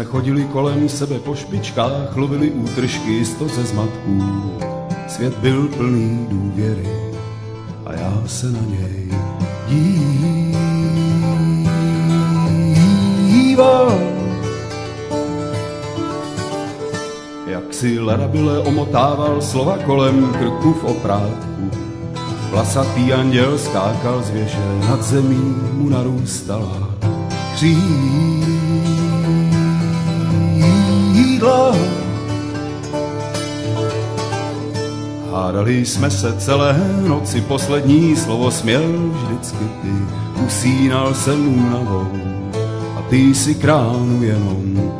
jsme chodili kolem sebe po špičkách, lovili útržky stoce zmatků. Svět byl plný důvěry a já se na něj díval. Jak si ledabyle omotával slova kolem krku v oprátku. Vlasatý anděl skákal z věže, nad zemí mu narůstala křídla. Hádali jsme se celé noci, poslední slovo směl vždycky ty. Usínal jsem únavou a ty si kránu jenom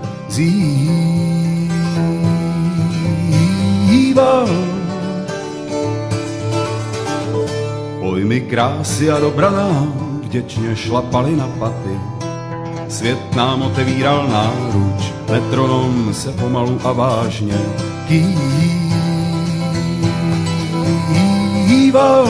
zýval. Pojmy krásy a dobra nám vděčně šlapali na paty. Svět nám otevíral náruč, metronom se pomalu a vážně kýval.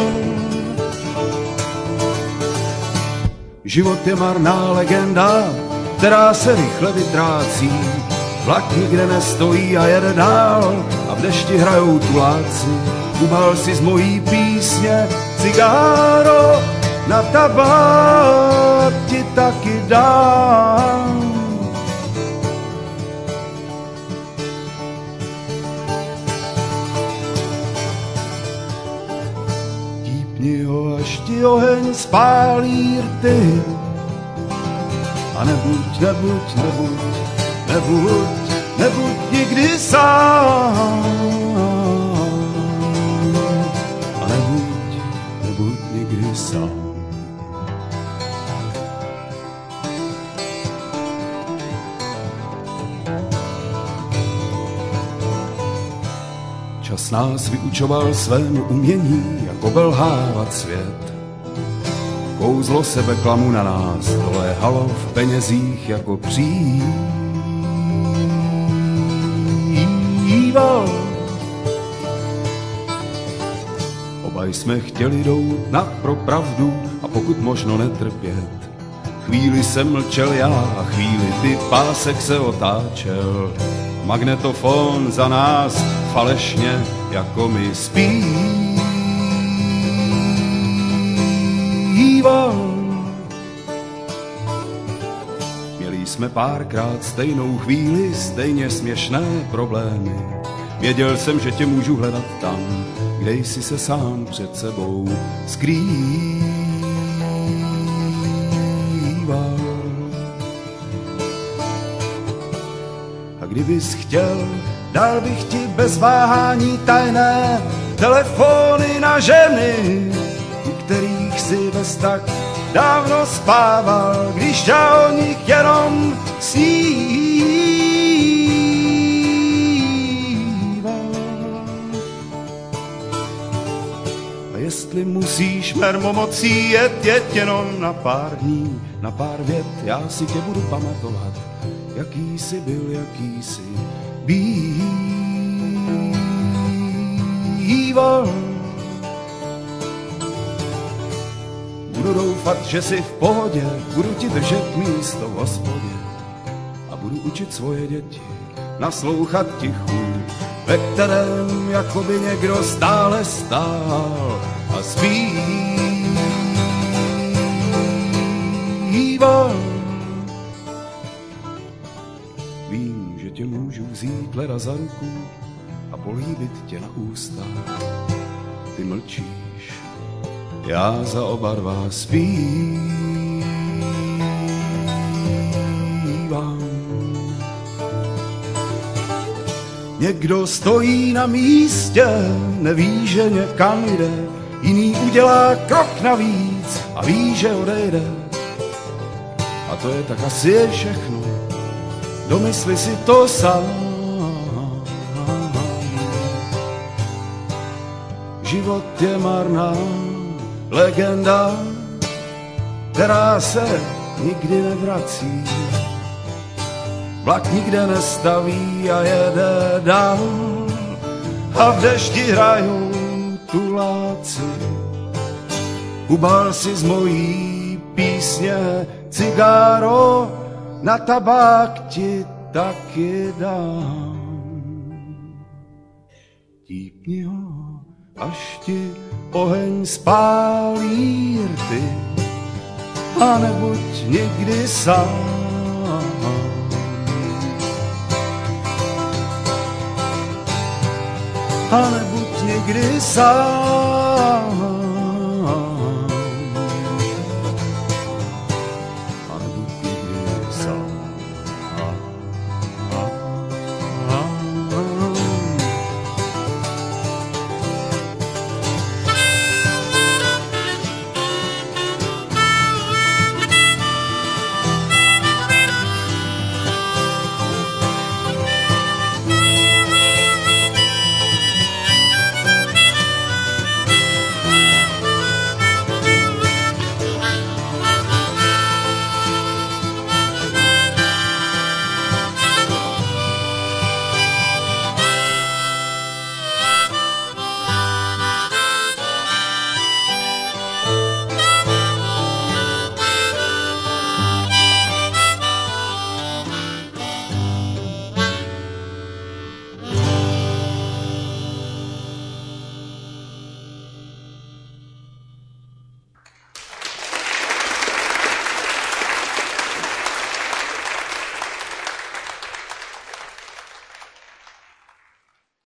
Život je marná legenda, která se rychle vytrácí. Vlak nikde nestojí a jede dál a v dešti hrajou tuláci. Ubal si z mojí písně cigáro, na tabák ti taky dám. Típni ho, až ti oheň spálí rty. A nebuď nikdy sám. A nebuď nikdy sám. Čas nás vyučoval svému umění, jako belhávat svět. Kouzlo sebeklamu na nás doléhalo v penězích jako příval. Obaj jsme chtěli jít na propravdu a pokud možno netrpět. Chvíli jsem mlčel já a chvíli ty, pásek se otáčel. Magnetofon za nás falešně jako my zpíval. Měli jsme párkrát stejnou chvíli, stejně směšné problémy. Věděl jsem, že tě můžu hledat tam, kde jsi se sám před sebou skrýval. A kdybys chtěl, dal bych ti bez váhání tajné telefony na ženy, u kterých si bez tak dávno spával, když já o nich jenom sníval. A jestli musíš mermomocí jet jenom na pár dní, na pár vět, já si tě budu pamatovat, jaký jsi byl, jaký jsi býval. Budu doufat, že jsi v pohodě, budu ti držet místo v hospodě a budu učit svoje děti naslouchat tichu, ve kterém jakoby někdo stále stál a zpíval. Vím, že tě můžu vzít leda za ruku a políbit tě na ústa. Ty mlčíš, já za oba dva zpívám. Někdo stojí na místě, neví, že někam jde, jiný udělá krok navíc a ví, že odejde. A to je tak asi je všechno, domysli si to sám. Život je marná legenda, která se nikdy nevrací. Vlak nikde nestaví a jede dál a v dešti hrajou tuláci. Ubal si z mojí písně cigáro, na tabák ti taky dám. Típni ho, až ti oheň spálí rty, a nebuď nikdy sám. A nebuď nikdy sám.